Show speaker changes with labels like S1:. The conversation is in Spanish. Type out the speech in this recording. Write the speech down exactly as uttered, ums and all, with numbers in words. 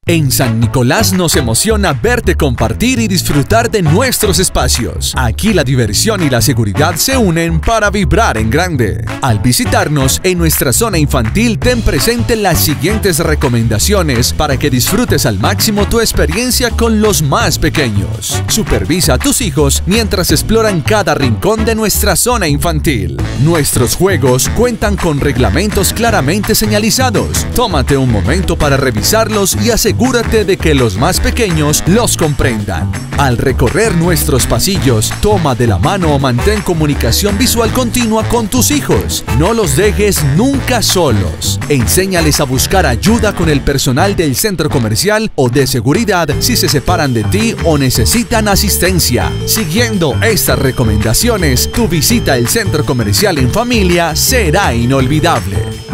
S1: En San Nicolás nos emociona verte compartir y disfrutar de nuestros espacios. Aquí la diversión y la seguridad se unen para vibrar en grande. Al visitarnos en nuestra zona infantil, ten presente las siguientes recomendaciones para que disfrutes al máximo tu experiencia con los más pequeños. Supervisa a tus hijos mientras exploran cada rincón de nuestra zona infantil. Nuestros juegos cuentan con reglamentos claramente señalizados. Tómate un momento para revisarlos y asegúrate de que los más pequeños los comprendan. Al recorrer nuestros pasillos, toma de la mano o mantén comunicación visual continua con tus hijos. No los dejes nunca solos. Enséñales a buscar ayuda con el personal del centro comercial o de seguridad si se separan de ti o necesitan asistencia. Siguiendo estas recomendaciones, tu visita al centro comercial en familia será inolvidable.